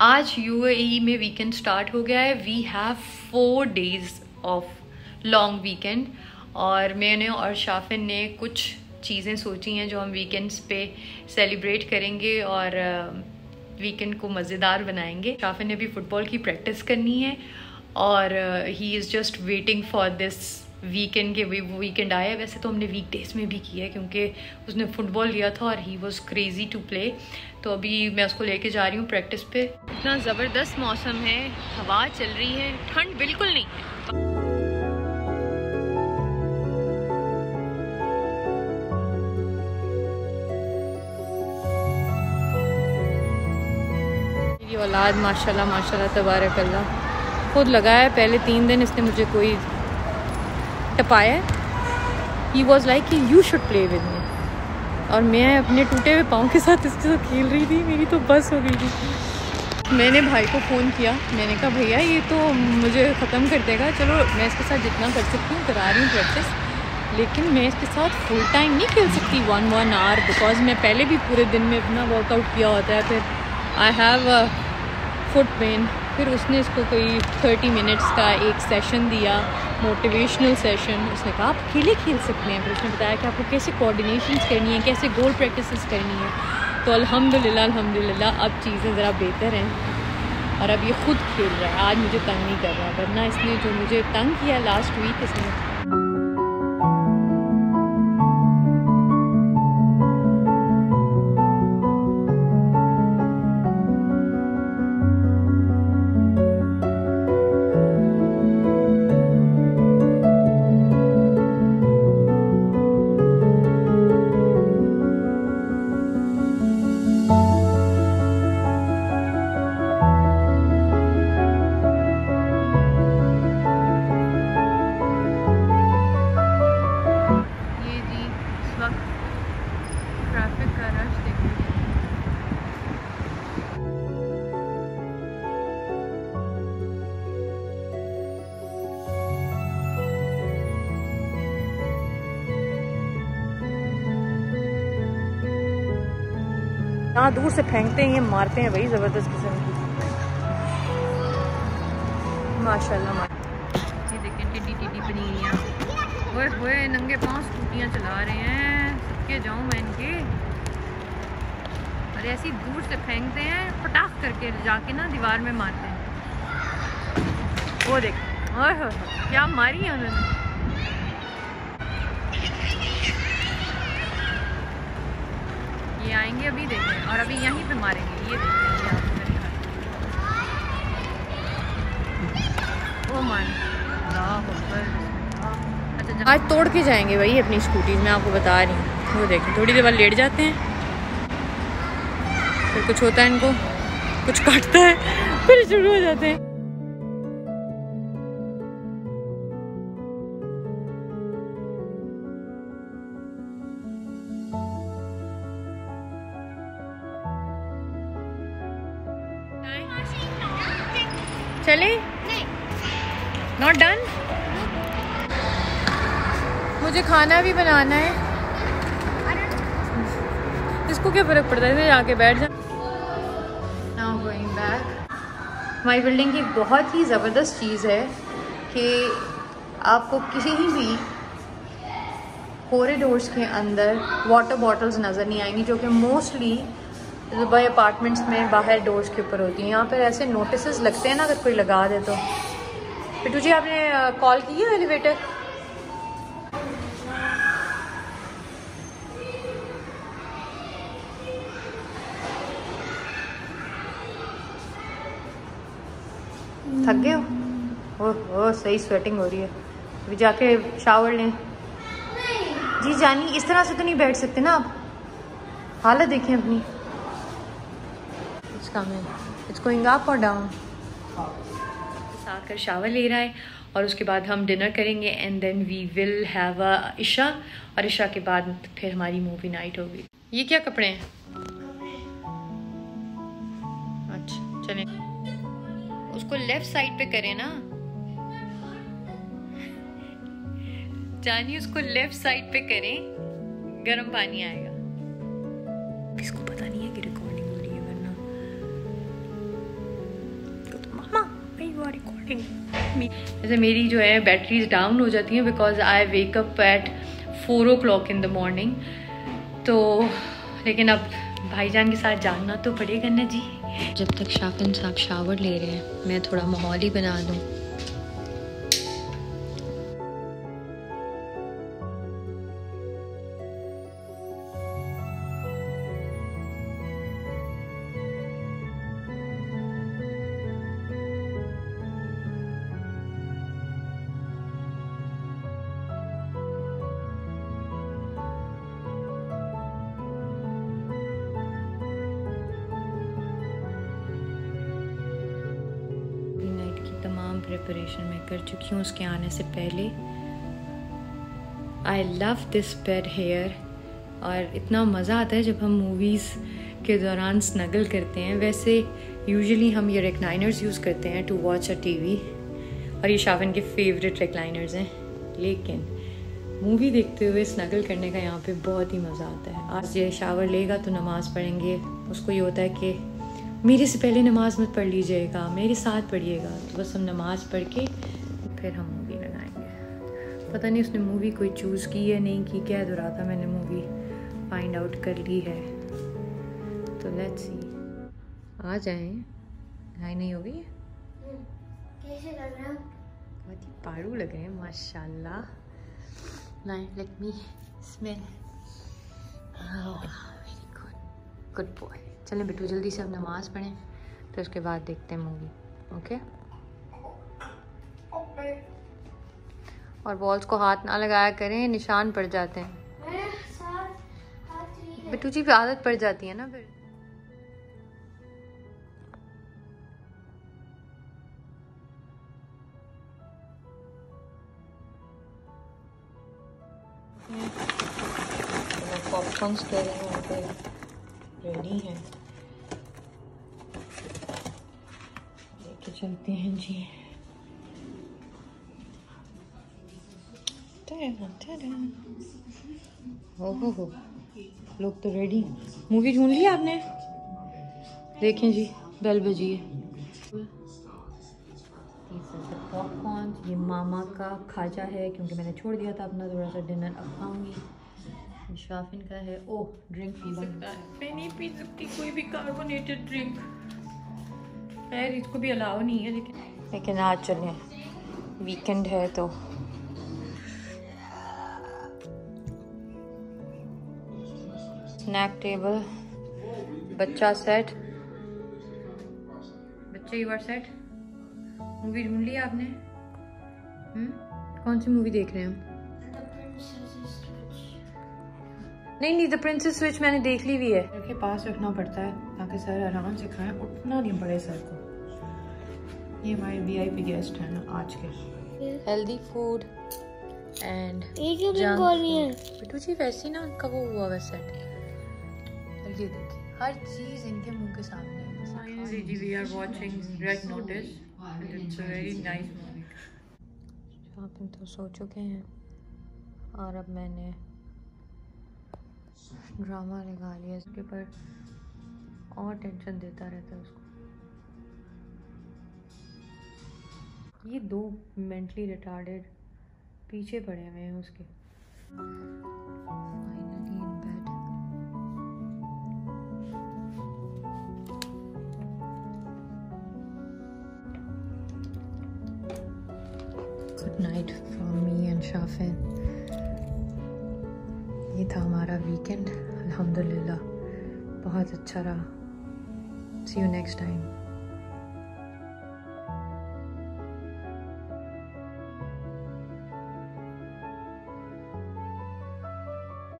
आज यूएई में weekend start हो गया है। We have 4 days of long weekend और मैंने और शाफिन ने कुछ चीज़ें सोची हैं जो हम वीकेंड्स पे सेलिब्रेट करेंगे और वीकेंड को मज़ेदार बनाएंगे। शाफिन ने भी फुटबॉल की प्रैक्टिस करनी है और he is just waiting for this weekend के वो वीकेंड आया। वैसे तो हमने वीकडेज में भी किया है क्योंकि उसने फुटबॉल लिया था और he was crazy to play. तो अभी मैं उसको लेके जा रही हूँ प्रैक्टिस पे। इतना ज़बरदस्त मौसम है, हवा चल रही है, ठंड बिल्कुल नहीं है। मेरी औलाद माशाल्लाह माशाल्लाह तबारकल्लाह खुद लगाया है। पहले 3 दिन इसने मुझे कोई टपाया। ही वॉज लाइक कि you should play with me और मैं अपने टूटे हुए पाँव के साथ इसके साथ खेल रही थी। मेरी तो बस हो गई थी। मैंने भाई को फ़ोन किया, मैंने कहा भैया ये तो मुझे ख़त्म कर देगा, चलो मैं इसके साथ जितना कर सकती हूँ करा रही हूँ प्रैक्टिस, लेकिन मैं इसके साथ फुल टाइम नहीं खेल सकती 1 आवर बिकॉज मैं पहले भी पूरे दिन में अपना वर्कआउट किया होता है। फिर आई हैव फुट पेन। फिर उसने इसको कोई 30 मिनट्स का एक सेशन दिया, मोटिवेशनल सेशन। उसने कहा आप अकेले खेल सकते हैं। फिर उसने बताया कि आपको कैसे कोऑर्डिनेशंस करनी है, कैसे गोल प्रैक्टिसेस करनी है। तो अल्हम्दुलिल्लाह अब चीज़ें ज़रा बेहतर हैं और अब ये खुद खेल रहा है। आज मुझे तंग नहीं कर रहा, वरना इसने जो मुझे तंग किया लास्ट वीक इसने। ट्रैफिक का रश देखिए। यहाँ दूर से फेंकते हैं, ये मारते हैं भाई ज़बरदस्त किस्म की। माशाल्लाह ये देखें टिड्डी पनीरियाँ। ओए नंगे पाँव स्कूटियाँ चला रहे हैं, सबके जाऊँ मैं इनके। और ऐसी दूर से फेंकते हैं, पटाख करके जाके ना दीवार में मारते हैं। वो देख ओए क्या मारी है उन्होंने। ये आएंगे अभी देखें और अभी यहीं पे मारेंगे। ये देखें ओ मान आज तोड़ के जाएंगे भाई अपनी स्कूटी। मैं आपको बता रही हूँ। वो देखें थोड़ी देर बाद लेट जाते हैं, फिर कुछ होता है इनको, कुछ काटता है, फिर शुरू हो जाते हैं। चले नॉट डन। मुझे खाना भी बनाना है। इसको क्या फर्क पड़ता है, आके बैठ जा। Now going back. हमारी बिल्डिंग की बहुत ही ज़बरदस्त चीज़ है कि आपको किसी भी कॉरिडोर्स के अंदर वाटर बॉटल्स नज़र नहीं आएंगी, जो कि मोस्टली दुबई अपार्टमेंट्स में बाहर डोर्स के ऊपर होती हैं। यहाँ पर ऐसे नोटिस लगते हैं ना, अगर कोई लगा दे तो। पिट्टू जी आपने कॉल की है एलिवेटर? थक गए हो? ओह सही स्वेटिंग हो रही है। अभी जाके शावर लें। जी जानी इस तरह से तो नहीं बैठ सकते ना आप, हालत देखें अपनी। It's going up or down? आकर शावर ले रहा है और उसके बाद हम डिनर करेंगे and then we will have a इशा, और इशा के बाद फिर हमारी मूवी नाइट होगी। ये क्या कपड़े हैं? अच्छा चलें, उसको लेफ्ट साइड पे करें ना जानी, उसको लेफ्ट साइड पे करें, गर्म पानी आएगा। किसको पता नहीं है कि रिकॉर्डिंग हो रही है, वरना मी, जैसे मेरी जो है बैटरीज डाउन हो जाती हैं because I wake up at 4 o'clock in the morning। तो लेकिन अब भाईजान के साथ जाना तो पड़ेगा ना जी। जब तक शाफिन साहब शावर ले रहे हैं मैं थोड़ा माहौल ही बना दूँ। प्रिपरेशन मैं कर चुकी हूँ उसके आने से पहले। I love this bed hair और इतना मज़ा आता है जब हम मूवीज़ के दौरान स्नगल करते हैं। वैसे यूजुअली हम ये रिक्लाइनर्स यूज़ करते हैं टू वॉच अ टीवी और ये शाफिन के फेवरेट रिक्लाइनर्स हैं, लेकिन मूवी देखते हुए स्नगल करने का यहाँ पे बहुत ही मज़ा आता है। आज ये शावर लेगा तो नमाज़ पढ़ेंगे, उसको ये होता है कि मेरे से पहले नमाज़ मत पढ़ लीजिएगा, मेरे साथ पढ़िएगा। तो बस हम नमाज़ पढ़ के फिर हम मूवी लगाएंगे। पता नहीं उसने मूवी कोई चूज़ की है नहीं की, कह दो रहा था मैंने मूवी फाइंड आउट कर ली है। तो लेट्स सी, आ जाएं। ढाई नहीं हो गई? कैसे लग रहा है? बहुत ही पारू लग रहे हैं माशाल्लाह। Let me smell. Very good, good boy. चलें बेटू जल्दी से अब नमाज़ पढ़ें, तो उसके बाद देखते हैं मूवी। ओके? और बॉल्स को हाथ ना लगाया करें, निशान पड़ जाते हैं। बेटू जी पे आदत पड़ जाती है ना फिर। पॉपकॉर्न्स कह रहे हैं वहाँ पे रेडी हैं, लेके चलते हैं जी। हो लोग तो रेडी। मूवी ढूंढ ली आपने? देखें जी बेल बजी है। पॉपकॉर्न ये मामा का खाजा है क्योंकि मैंने छोड़ दिया था अपना थोड़ा सा डिनर, अब खाऊंगी। शाफिन का है। ओह ड्रिंक पी सकता है, मैं नहीं पी सकती कोई भी कार्बोनेटेड ड्रिंक, खैर इसको भी अलाउ नहीं है, लेकिन आज चलें, वीकेंड है तो। स्नैक टेबल, बच्चा सेट, बच्चे यू आर सेट। मूवी ढूंढ ली आपने? कौन सी मूवी देख रहे हैं हम? नहीं द प्रिंसेस स्विच मैंने देख ली हुई है। के पास रखना पड़ता है ताकि सर आराम से खाएं, उठना नहीं पड़े सर को। ये हमारे VIP गेस्ट हैं ना आज के। Healthy food and Bittu ji वैसे ना उनका वो हुआ वैसे। ये देखिए हर चीज इनके मुंह के सामने है। We are watching Red Notice and it's a very nice movie। आप तो सो चुके हैं और अब मैंने ड्रामा लगा लिया इसके पर, और टेंशन देता रहता है उसको। ये 2 मेंटली रिटार्डेड पीछे पड़े हुए हैं उसके। Finally in bed. Good night from me and Shafin. ये था हमारा वीकेंड, अल्हम्दुलिल्लाह बहुत अच्छा रहा। See you next time.